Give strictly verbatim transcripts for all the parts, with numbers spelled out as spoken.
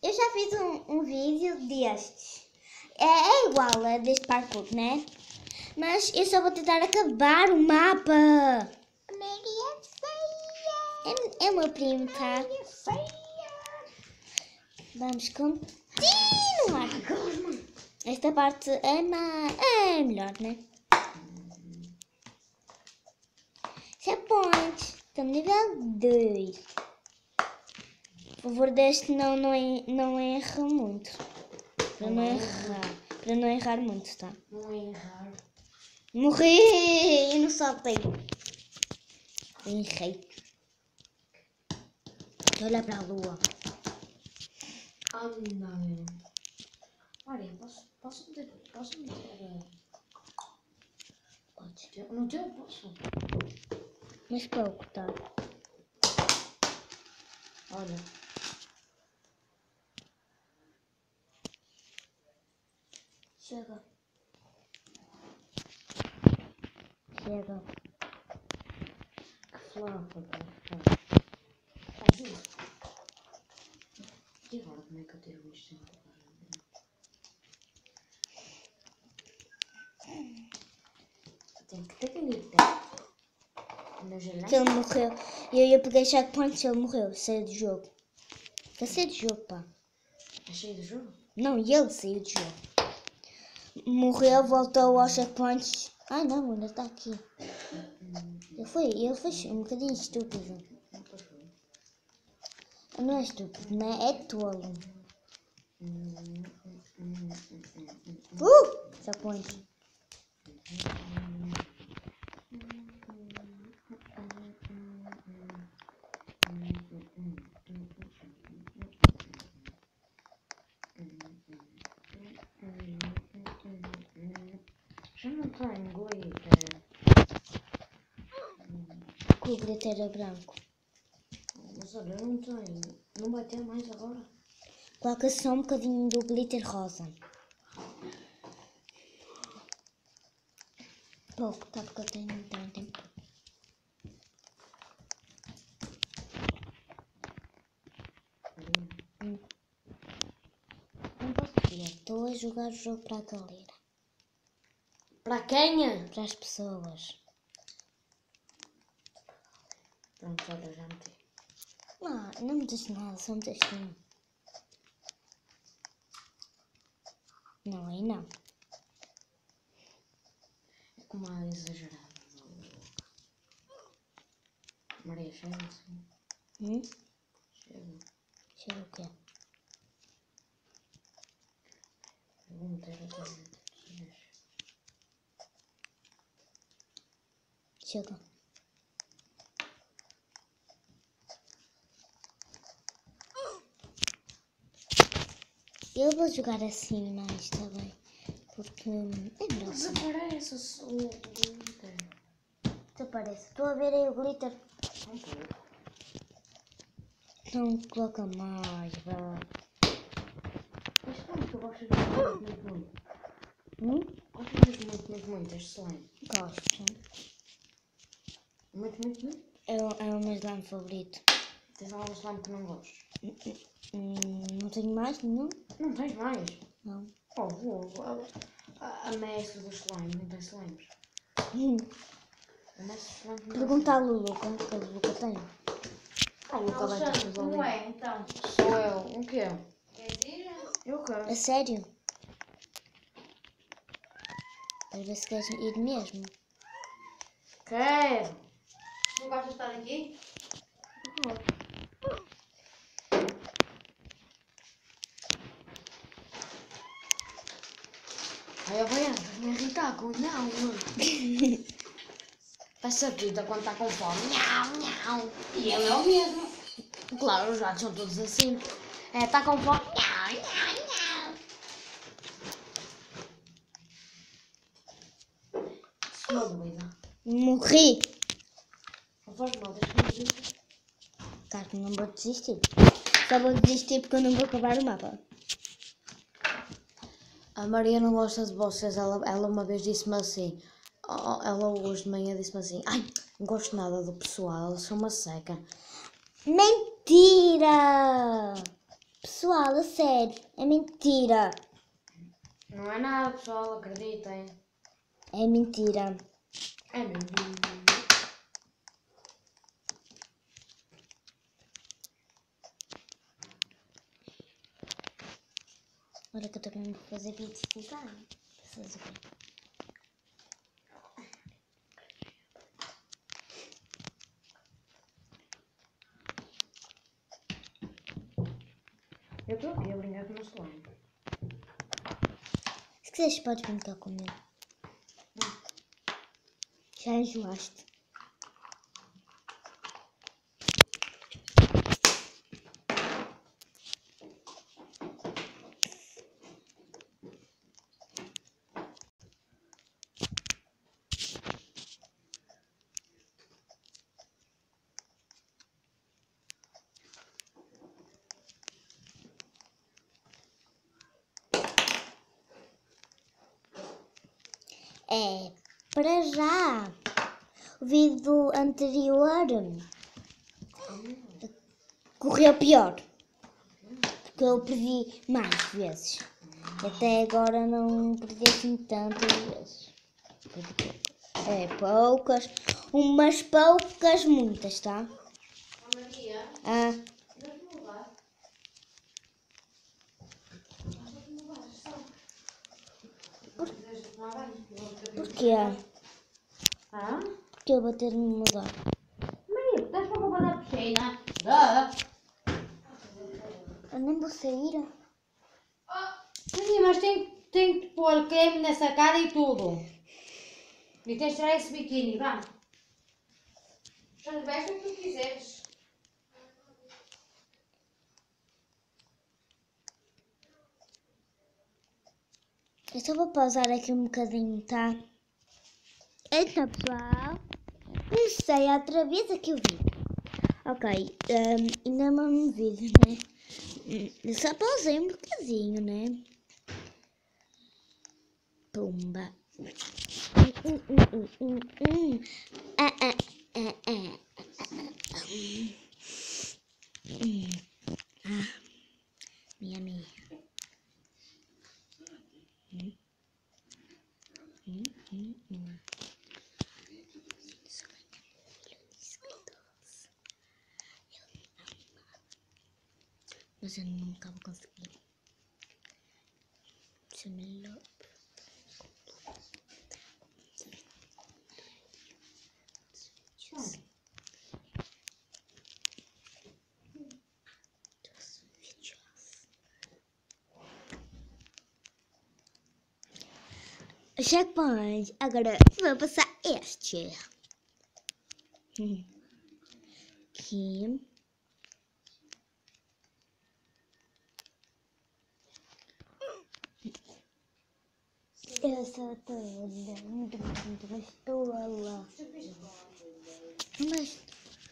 eu já fiz um, um vídeo destes. É, é igual a deste parkour, né? Mas eu só vou tentar acabar o mapa. A Maria é feia. É, é o meu primo, tá? Maria é feia. Vamos continuar. Esta parte é, ma... é melhor, né? Checkpoint. Estamos nível dois. Por favor, deste não, não, não erra muito. Para não errar. Para não errar muito, tá? Não errar. Morri! Eu não saltei. Errei. Olha para a lua. Ah, não. Maria, posso, posso meter, posso meter, Podes. no teu, posso? Mas pouco, tá? Olha. Chega. Chega. Que flapa, cara. Ajuda. E agora como é que eu tiro isto sem tocar? Tem que ter que limpar. No gelé. Que ele morreu. E eu ia pegar checkpoint e ele morreu. Saiu do jogo. Ele saiu do jogo, pá. É cheio de jogo? Não, ele saiu do jogo. Morreu, voltou ao checkpoint. Ai não, ainda está aqui. Ele foi, ele foi um bocadinho estúpido. Não é estúpido, né? É tolo. Uh! Checkpoint. Já não tenho glitter. Que o glitter é branco. Mas olha, eu não tenho. Não vai ter mais agora? Coloca só um bocadinho do glitter rosa. Pouco, tá? Porque eu tenho, não tenho tempo. Hum. Não posso tirar. Estou a jogar o jogo para a galera. Para quem? Para as pessoas. Pronto, olha, já meti. Não, não me diz nada, só me diz um. Não, aí não. É como a exagerada. Maria, chega assim. Hum? Chega. Chega o quê? Eu vou meter a caneta. Chega. Eu vou jogar assim mais, tá bem? Porque é melhor assim. Desaparece o glitter. Desaparece. Estou a ver aí o glitter. Um pouco. Não coloca mais, vá. Mas como que eu gosto de muito, muito, muito? Hum? Gosto mesmo muito, muito, muito este slime. Gosto. Muito, muito, muito. É, o- é o meu slime favorito. Tens algum slime que não gostes? Hum, não tenho mais nenhum? Não tens mais? Não. Oh, vou. A, a, a mestre do slime não tem slimes. Hum. A mestre do slime não tem Pergunta à Lulu quanto que a Luca tem. Ah, o Luca vai ter Alexandre, tudo como ali. é então? Sou eu. O quê? Queres ir? Eu quero. A sério? Para ver se queres ir mesmo. Quero. Não gostas de estar aqui? Ai, a Baiana, me irritar com não. Essa Rita quando está com fome. Nhau, nhau. E ele é o mesmo. Claro, os gatos são todos assim. É, está com fome. Nhau, nhau, nhau. Se não doida. Morri! Não faz mal, deixa-me dizer. Claro que não vou desistir. Só vou desistir porque eu não vou acabar o mapa. A Maria não gosta de vocês. Ela, ela uma vez disse-me assim. Oh, ela hoje de manhã disse-me assim. Ai, não gosto nada do pessoal. Eles são uma seca. Mentira! Pessoal, a sério, é mentira. Não é nada, pessoal, acreditem. É mentira. É mentira. Agora que eu também vou fazer vídeos de design. Vocês verem. Eu estou aqui a brincar com o meu slime. Se quiseres, podes brincar comigo. Já enjoaste. É, para já. O vídeo anterior correu pior. Porque eu perdi mais vezes. Até agora não perdi assim tantas vezes. É, poucas. Umas poucas, muitas, tá? Oh, Maria, Ah, deixa-me levar. Deixa-me levar, só. Deixa-me tomar banho. porquê? Ah? Porque eu vou ter de me mudar. Maria, estás com a roupa da piscina? Dá. Eu nem vou sair. Maria, mas tem, tem que pôr creme nessa cara e tudo. E tens de tirar esse biquíni, vá. Já veste o que tu quiseres. Eu só vou pausar aqui um bocadinho, tá? Então, pessoal, comecei outra vez aqui o vídeo. Ok, um, ainda não me vídeo, né? Eu só pausei um bocadinho, né? Pumba. Hum, hum, hum, hum, hum. Ah, ah, ah, ah, ah, ah. Hum. Ah, minha minha. Hum. Hum, hum, hum. Mas eu nunca vou conseguir. Isso é melhor. Checkpoint. Agora vou passar este. Hum. Aqui. Eu só tô olhando muito, mas tô lá. Mas...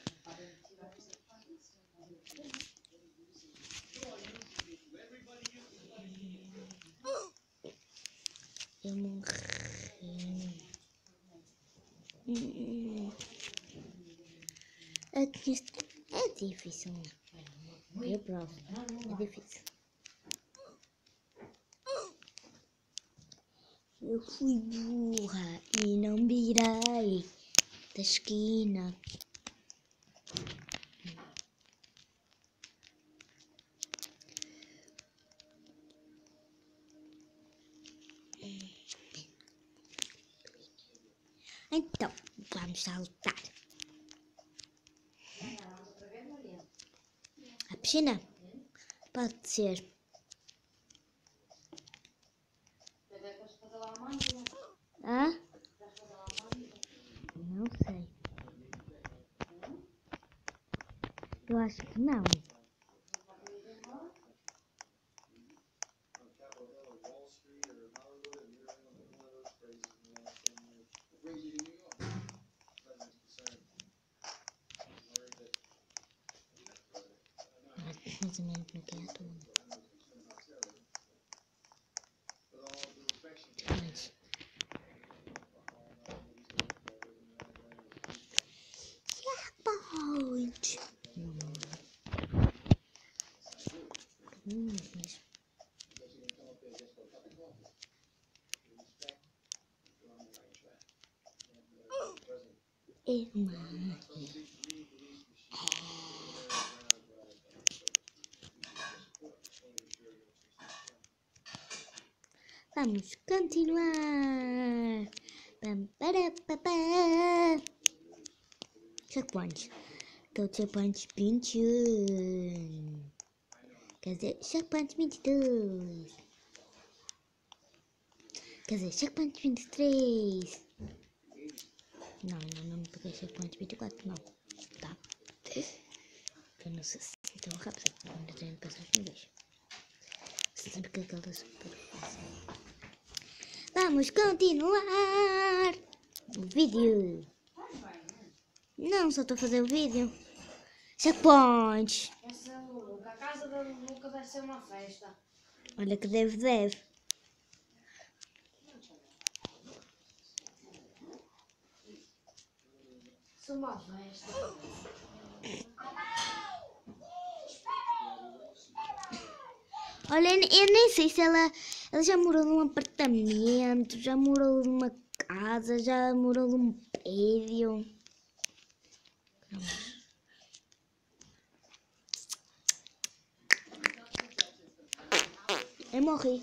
Eu morri. Hum. É, é difícil, não? Eu provo. É difícil. Eu fui burra e não virei da esquina. Então, vamos saltar. A piscina? Pode ser. Hã? Não sei. Eu acho que não. Mais ou menos no que é a tua. Mas... Checkpoint! Hum, mas... É uma... Vamos continuar. Pam, para, pa, pa. Checkpoints. Go to checkpoint vinte e um. Quer dizer, checkpoint vinte e dois. Quer dizer, checkpoint vinte e três. Não, não, não me peguei checkpoint vinte e quatro, não. Tá. Eu não sei se então rápido. Ainda tenho que passar uma vez. Sabe que aquela é super fácil. Vamos continuar o vídeo. Não, só estou a fazer o vídeo. Checkpoint. Essa é a Luca. A casa da Luca deve ser uma festa. Olha que deve, deve. Isso é uma festa. Olha, eu nem sei se ela, ela já morou num apartamento, já morou numa casa, já morou num prédio. Eu morri.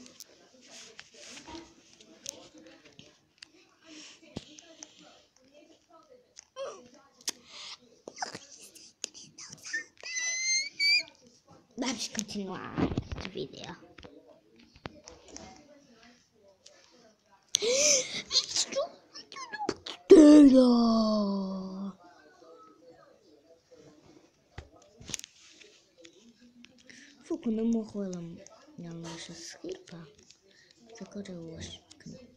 Vamos continuar este vídeo. Foi quando eu morro, ela não deixa seguir, pá. Mas agora eu acho que não.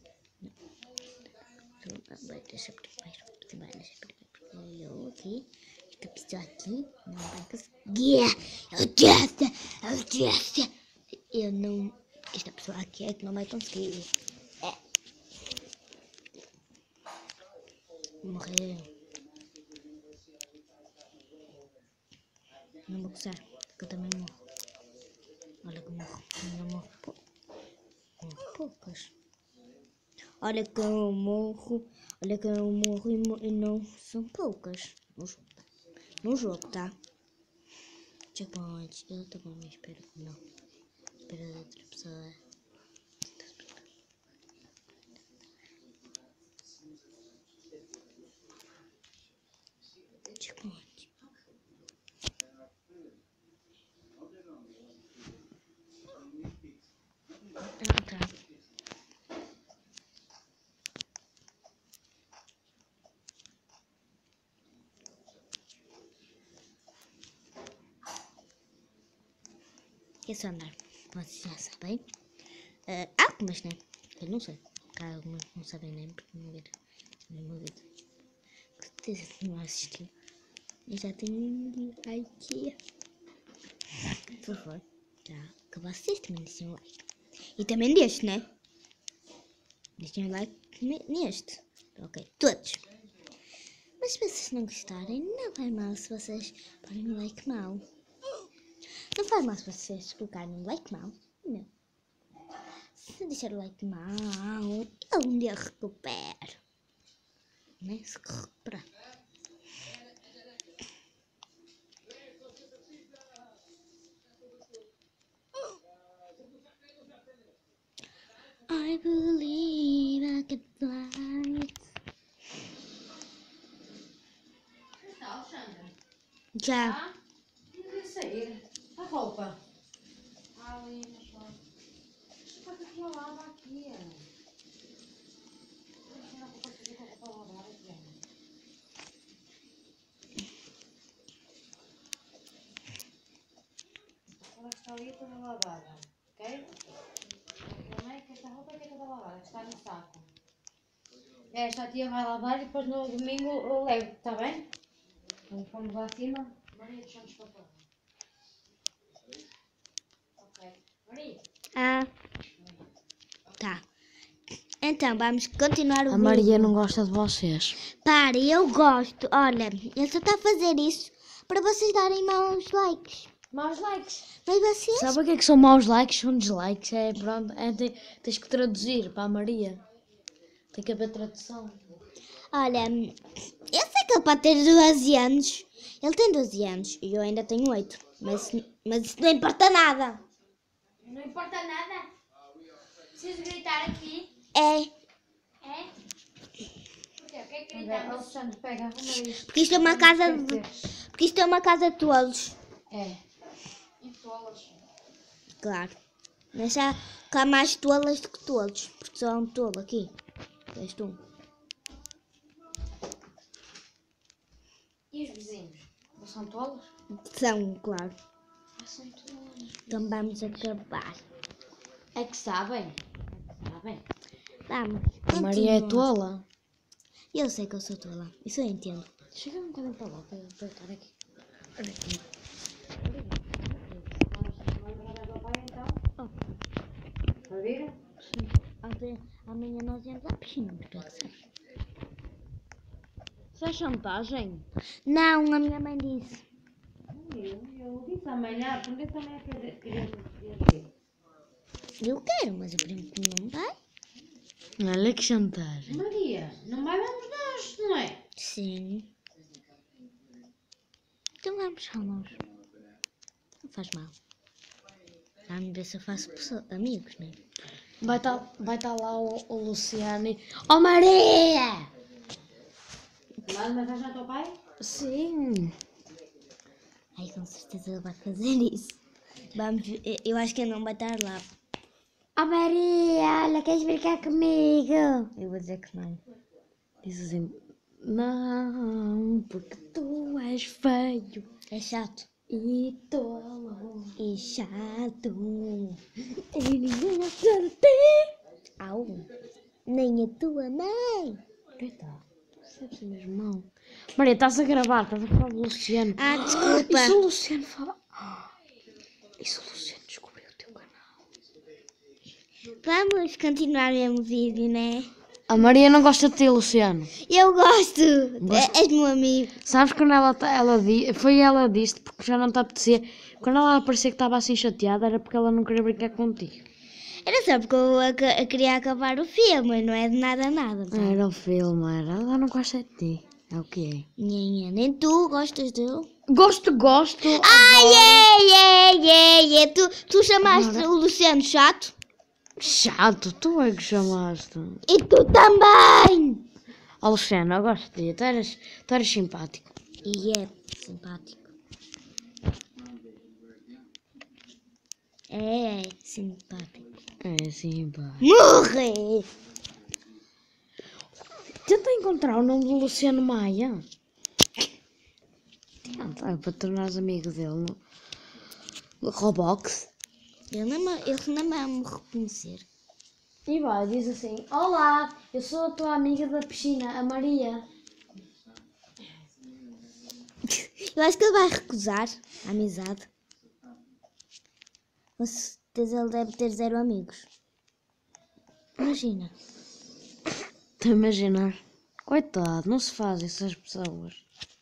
Não. Vai deixar primeiro. Vai deixar primeiro. Porque eu aqui, esta pessoa aqui, não vai conseguir. Eu disse, eu disse. Eu não. Esta pessoa aqui é que não vai conseguir. É. Morrer. Não vou gostar, porque eu também morro. Olha que eu morro. Eu morro pouco. Morro poucas. Olha que eu morro. Olha que eu morro e, mo e não são poucas. No jogo, no jogo, tá? Checkpoint. Eu também espero que não. Espero a outra pessoa. Checkpoint. Ah, tá. É só andar, vocês já sabem. Uh, algumas, né? Eu não sei. Há algumas que não sabem nem porque não viram no meu vídeo. Com certeza que não assistiu. Eu já tenho um vídeo aqui. Por favor, já que vocês também deixem um like. E também deste, né? Deixem um like neste. Ok, todos. Mas se vocês não gostarem, não vai mal se vocês porem um like mau. Não faz mal se vocês colocarem um like mau. Não. Se deixar o like mau, eu um dia recupero. Né? Se recuperar. I believe I can fly. Está, Alexandra? Já. Ah? Não quer sair. A roupa. Ah, ali, mas só. Deixa que aqui ao lado, aqui. Deixa a roupa fazer com a roupa lavada aqui. Ela está ali toda lavada, ok? Também que esta roupa é que é toda lavada, está no saco. Esta a tia vai lavar e depois no domingo eu levo, está bem? Quando formos lá acima, Maria, deixamos para fora. Ok. Maria? Ah. Tá. Então, vamos continuar o A vídeo. Maria não gosta de vocês. Para, eu gosto. Olha, eu só estou a fazer isso para vocês darem maus likes. Maus likes. Mas vocês? Sabe o que é que são maus likes? São dislikes. É, pronto, é, te- tens que traduzir para a Maria. Tem que haver tradução. Olha, eu sei que ele pode ter doze anos. Ele tem doze anos e eu ainda tenho oito. Mas, mas isso não importa nada. Não importa nada. Preciso gritar aqui. É, É? Porquê? O que é que Ok, gritamos? Alexandre, pega, arruma isto. porque isto é uma casa de, porque isto é uma casa de tolos. É. E tolas. Claro. Mas há, que há mais tolas do que tolos. Porque só há um tolo aqui. És tu. E os vizinhos? Não são tolos? São, claro. Ah, são tolos. Então vamos acabar. É que sabem. Sabem. Vamos. A Maria é continua. tola. Eu sei que eu sou tola. Isso eu entendo. Chega um bocadinho para lá, para eu para eu estar aqui. Olha aqui. Está ver? Até amanhã nós vamos à piscina. Tu é que sabes. Isso é chantagem? Não, a minha mãe disse. Eu, eu disse amanhã, porque também é querer dizer. Eu quero, mas o primo não vai. Olha que chantagem. Maria, não vai dar nós, não é? Sim. Então vamos, vamos. Não faz mal. Vamos ver se eu faço pessoa- amigos, né? Vai estar vai tá lá o, o Luciano e... Oh Maria! Mas mensagem ao teu pai? Sim. Ai, com certeza ele vai fazer isso. Vamos ver. Eu- Eu acho que ele não vai estar lá. Oh Maria, olha, queres brincar comigo? Eu vou dizer que não. Diz assim, não, porque tu és feio É chato. e tolo. E chato. E ninguém gosta de ti. Au. Nem a tua mãe. Coitado, percebes mesmo mal. Maria, estás a gravar, estás a falar do Luciano. Ah, E desculpa. se o Luciano fala... Ah, e se o Luciano descobriu o teu canal? Vamos continuar mesmo o vídeo, né? A Maria não gosta de ti, Luciano. Eu gosto. Gosto. É, és meu amigo. Sabes quando ela, tá- ela di, foi ela disse, porque já não está a apetecer. Quando ela parecia que estava assim chateada, era porque ela não queria brincar contigo. Era só porque eu, aca- eu queria acabar o filme, não é de nada a nada. Tá? Era o filme, era. Ela não gosta de ti. É o que é. Nhenhen, nem tu gostas dele. Gosto, gosto. Ai, é, é, é, é. Tu, tu chamaste Agora- o Luciano chato? Chato, tu é que chamaste. E tu também! Ó Luciano, eu gosto de ti. Tu eras, tu eras simpático. E é simpático. É, simpático. É simpático. Morre! Tenta encontrar o nome do Luciano Maia. Tenta, é para tornares amigo dele no, no Roblox. Ele não, me- ele não vai me reconhecer. E vai, diz assim: Olá, eu sou a tua amiga da piscina, a Maria. Eu acho que ele vai recusar a amizade. Com certeza ele deve ter zero amigos. Imagina. Estou a imaginar. Coitado, não se faz essas pessoas.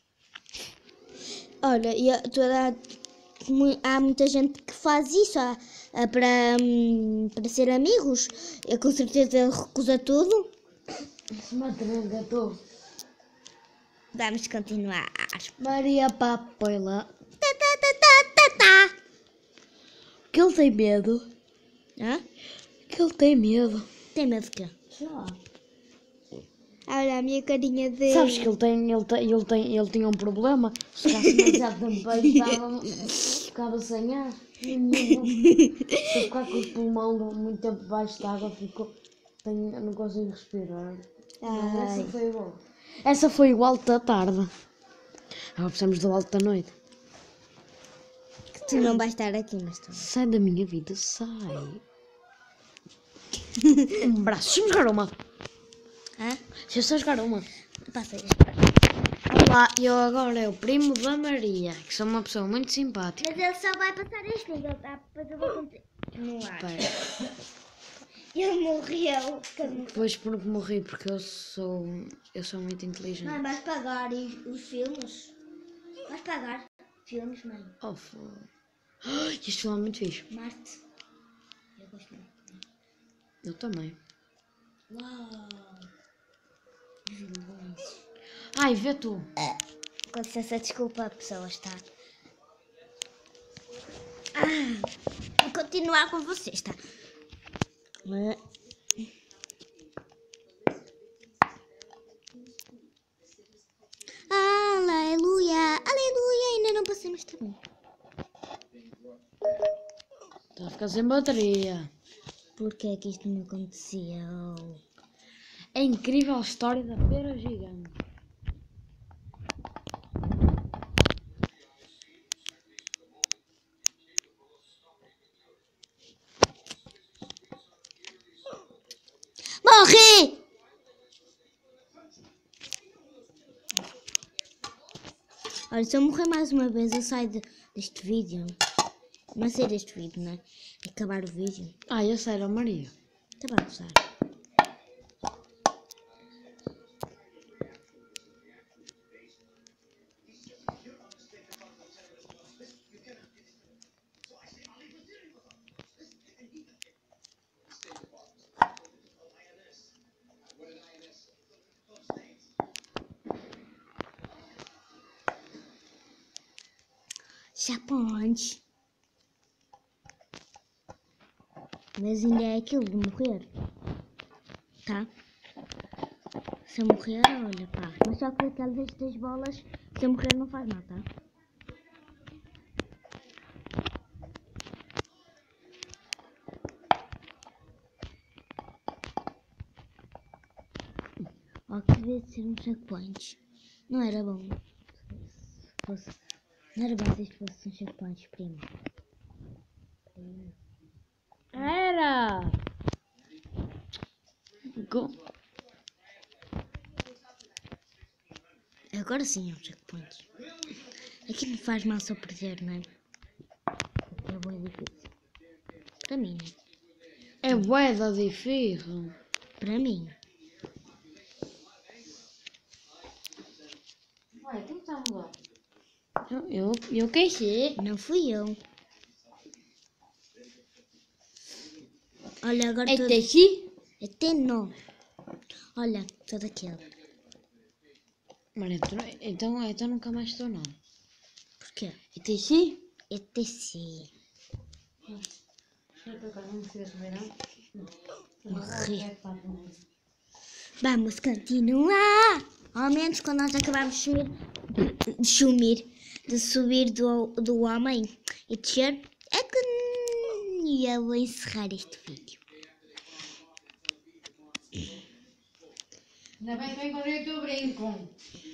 Olha, e a- toda, mu- há muita gente que faz isso ah, ah, para, hum, para ser amigos. Eu, com certeza ele recusa tudo. Se mata mesmo, gato. Vamos continuar. Maria Papoila. Tá, tá, tá, tá, tá, tá. Que ele tem medo. Hã? Que ele tem medo. Tem medo de quê? Sei lá. Olha a minha carinha de... Sabes que ele tem, ele tem, ele tem, ele tinha um problema. Se ficasse demasiado tempo aí, ficava, ficava sem ar. Se eu ficar com o pulmão muito tempo debaixo de água, ficou, tenho, não consigo respirar. Não, essa Ai, foi boa. Essa foi o alto da tarde. Agora precisamos do alto da noite. tu não vais estar aqui, mas tu... Sai da minha vida, sai. Um braço, deixa-me jogar uma. Hã? Deixa eu só jogar uma. Passa aí. Olá, eu agora é o primo da Maria, que sou uma pessoa muito simpática. Mas ele só vai passar este nível, tá? Depois eu vou continuar. Espera. Ele morreu. Pois porque morri, porque eu sou. Eu sou muito inteligente. Mãe, vais pagar e- os filmes? Vais pagar filmes, mãe? Oh, foda. Este filme é muito fixe. Marte. Eu gosto muito. Eu também. Uau. Vilões. Ai, vê tu. Com licença, desculpa, pessoas, tá? Ah, vou continuar com vocês, tá? Aleluia, aleluia, ainda não passamos também. Está a ficar sem bateria. Por que é que isto me aconteceu? É incrível a história da pera gigante. Morri! Olha, se eu morrer mais uma vez, eu saio de- deste vídeo. Não sei deste vídeo, né? Acabar o vídeo. Ah, eu sei, era Maria. Tá bem, usar. Japões. Mas ainda é aquilo de morrer. Tá? Se eu morrer, olha, pá. Mas só que aquelas das bolas, se eu morrer não faz nada, tá? Ó, que devia ser um checkpoint. Não era bom. Se fosse, não era bom se isto fosse um checkpoint, primo. Primo. Era! Go. Agora sim é um checkpoint. Aqui não faz mal só perder, não é? Porque é bem difícil. Para mim, né? É bué da difícil. Para mim. Ué, quem está a mudar? Eu, eu, eu quem sei. Não fui eu. Olha, agora É todo... Teixi? Até não. Olha, todo aquele. Maria, tu não- então, então nunca mais estou não. Porquê? É Teixi? Até sim. Morri. Vamos continuar. Ao menos quando nós acabamos de sumir, de sumir, de subir do, do homem e descer, é que eu vou encerrar este vídeo. Ainda bem que eu encontrei o teu brinco.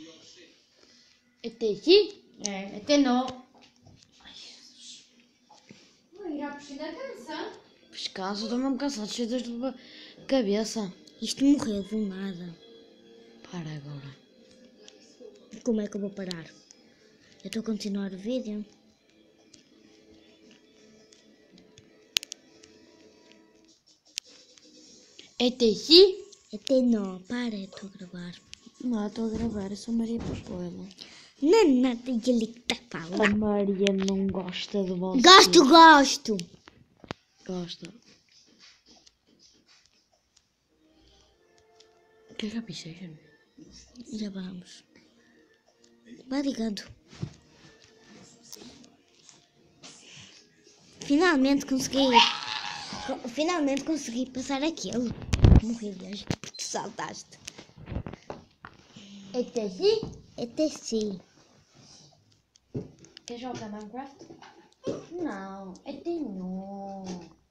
É Teixi? É, até não. Ai, Jesus. Vou ir à piscina cansa. Pescaço, estou mesmo cansado, cheio de dor de cabeça. Isto morreu do nada. Para agora. Como é que eu vou parar? Eu estou a continuar o vídeo. É Teixi? Até não, para, eu estou a gravar. Não, estou a gravar, eu sou Maria Papoela. Não é nada ele que está a A falar. Maria não gosta de você. Gosto, gosto. Gosta. Quer que eu piseja? Já vamos. Vai ligando. Finalmente consegui. co- Finalmente consegui passar aquilo. Morri hoje porque tu saltaste. É Teixi? Até sim. Quer jogar Minecraft? Não, é Tenho.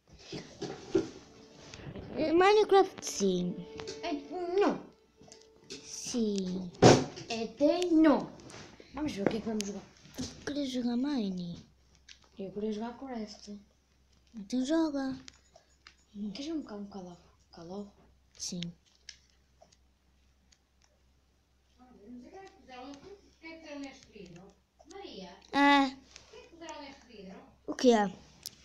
Minecraft sim. É não. Sim. É Tenho. Vamos ver o que é que vamos jogar. Queria jogar Mine. Eu queria jogar Craft. Então joga. Queres um bocado um Call of? Call of? Sim. O que é que puseram- o que é que puseram neste vidro? Maria, Ah, o que é que puseram neste vidro? o que é?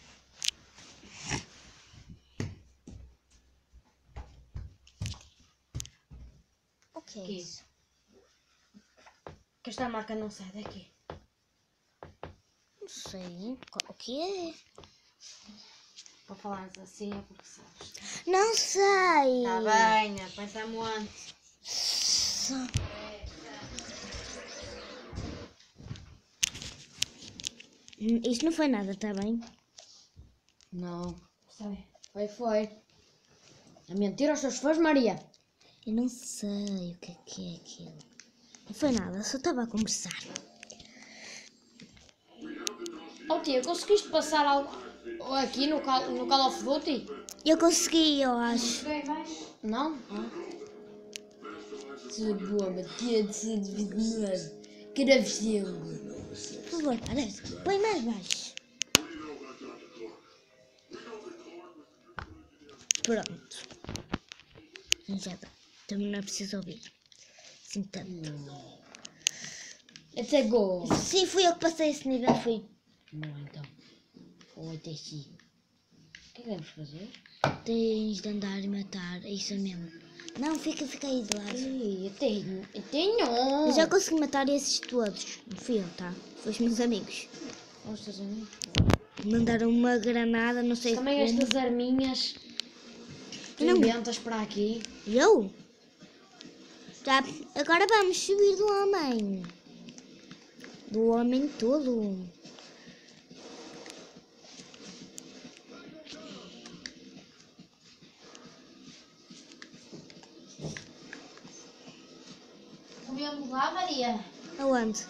O que é Que? isso? Que esta marca não sai daqui. Não sei. O que é? Para falarmos assim é porque sabes. Não sei. Está bem, pensa muito. Hum, Isto não foi nada, tá bem? Não. Sei. Foi, foi. A mentira aos seus fãs, Maria. Eu não sei o que é que é aquilo. Não foi nada, só estava a conversar. Oh tia, conseguiste passar algo aqui no Call, no Call of Duty? Eu consegui, eu acho. Não? Ah. Tudo bom, Matheus, tudo bem. Cravejinho. Por favor, parece. Põe mais baixo. Pronto. Já dá. Também não é preciso ouvir. Sim, tanto. Até gol. Sim, fui eu que passei esse nível, fui. Não, então. Ou até sim. O que devemos fazer? Tens de andar e matar, é isso mesmo. Não, fica, fica aí de lado. Ei, eu tenho. Eu tenho. Eu já consegui matar esses todos. Não fui eu, tá? Foi os meus amigos. Os teus amigos? Mandaram uma granada, não sei Também como. estas arminhas. Tu Não. inventas para aqui. Eu? Já, agora vamos subir do homem. Do homem todo. Comemos lá, Maria. Aonde?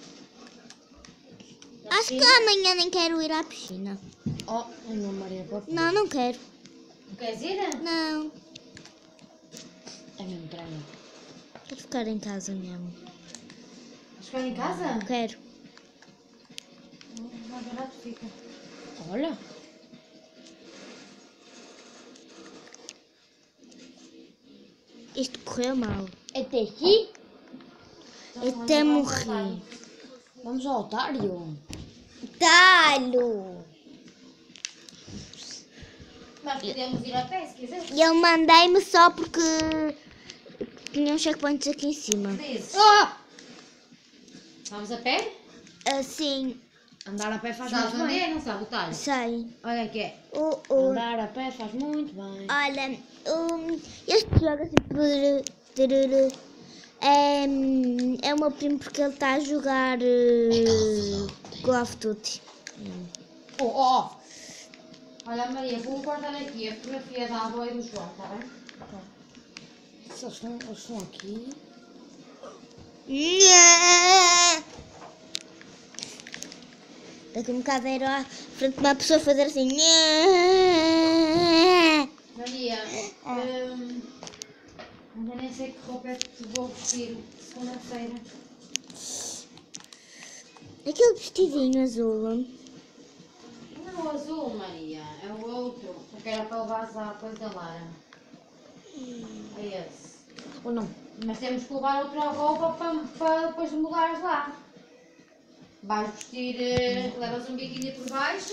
Acho que amanhã nem quero ir à piscina. Oh, não, Maria, papo. Não, não quero. Queres ir? Não. É mesmo treino. Quero ficar em casa mesmo. Vais ficar em casa? Quero. Mais barato fica. Olha. Isto correu mal. Até aqui? Até morri. Vamos ao otário. Talho! Mas podemos ir a pé se quiser. E eu mandei-me só porque tinha uns checkpoints aqui em cima. Dizes. Oh! Vamos a pé? Assim, Andar a pé faz muito bem. Sabes onde é? Não sabe o talho? sei. Olha aqui é. O, o, Andar a pé faz muito bem. olha, o, este jogo assim, por, tururu, é, é o meu primo porque ele está a jogar uh, Call of Duty. Oh, oh, oh. Olha, Maria, vou guardar aqui a fotografia da avó e do João, está bem? Se eles estão, eles estão aqui. Daqui a um bocado era à frente de uma pessoa fazer assim. Maria, hum, ainda nem sei que roupa é que te vou vestir segunda-feira. Aquele vestidinho azul. Não é o azul, Maria, é o outro. Porque era para levar a coisa da Lara. É esse. Ou não? Mas temos que levar outra roupa para, para depois mudares lá. Vais vestir, eh, levas um biquíni por baixo.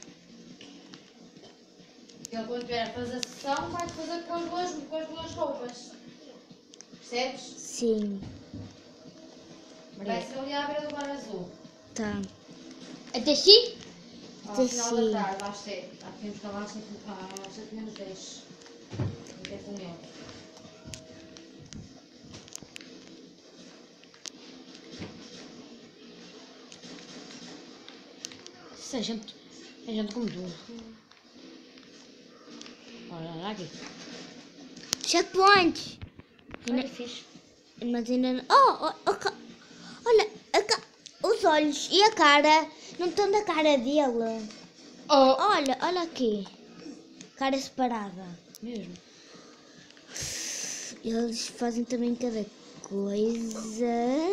Ele quando estiver a fazer a sessão vai fazer com as duas, com as duas roupas. Percebes? Sim, Vai ser ali à beira do bar azul. tá. Até si? Ao Até final si. da tarde, às sete. Há que estar lá às sete às sete menos dez. Até com ele. Isso é gente, é gente como tu. Olha, olha aqui. Checkpoint! Olha, fixe. Mas ainda não. Oh, oh, oh, ca- olha, a ca- os olhos e a cara não estão da cara dele. Oh! Olha, olha aqui. Cara separada. Mesmo. Eles fazem também cada coisa.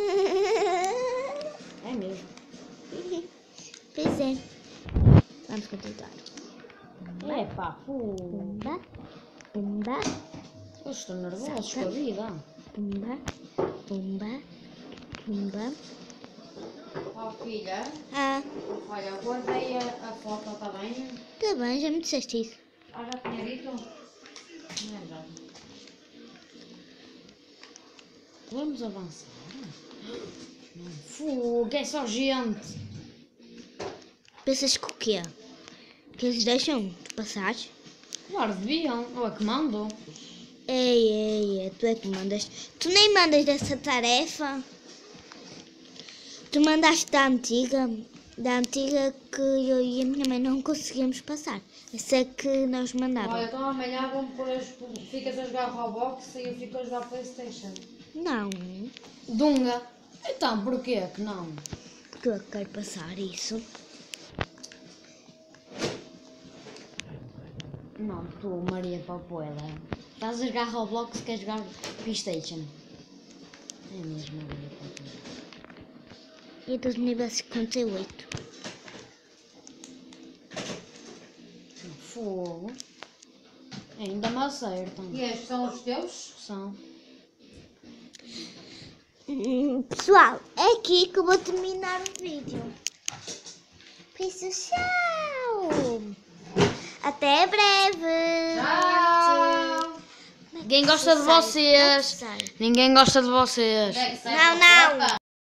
É mesmo. Pois é. Vamos continuar. É pá, fu. Pumba, pumba, Eles estão nervosos com a vida. pumba, pumba, pumba. Oh filha, Ah, olha, eu guardei a, a foto, está bem? tá bem, já me disseste isso. Ah, já tinha dito? Não lembrava. Vamos avançar? Não, fogo, é só gente. Pensas que o quê? Que eles deixam de passar? Claro, deviam. Eu é que mando. Ei, ei, ei, tu é que mandas. Tu nem mandas dessa tarefa. Tu mandaste da antiga. Da antiga que eu e a minha mãe não conseguimos passar. Essa é que nós Olha, mandávamos. então amanhã vamos pôr as... ficas a jogar Roblox e eu fico a jogar Playstation. Não, Dunga. Então, porquê que não? porque eu quero passar isso. Não, tu, Maria Papoela. Estás a jogar Roblox e queres jogar Playstation. É mesmo, Maria Papoela. E dos níveis cinquenta e oito. Fogo. Ainda me acertam. E estes são os teus? São. Hum, Pessoal, é aqui que eu vou terminar o vídeo. Por isso, tchau! Até breve! Tchau! Ninguém gosta de vocês. Ninguém gosta de vocês. Onde é que sai Não, a não. fofoca?